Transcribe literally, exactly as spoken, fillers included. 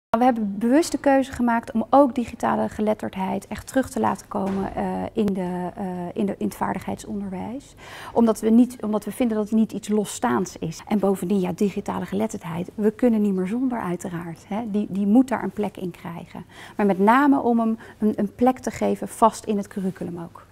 We hebben bewust de keuze gemaakt om ook digitale geletterdheid echt terug te laten komen uh, in, de, uh, in, de, in het vaardigheidsonderwijs. Omdat we, niet, omdat we vinden dat het niet iets losstaands is. En bovendien, ja, digitale geletterdheid, we kunnen niet meer zonder uiteraard. Hè. Die, die moet daar een plek in krijgen. Maar met name om hem een, een plek te geven vast in het curriculum ook.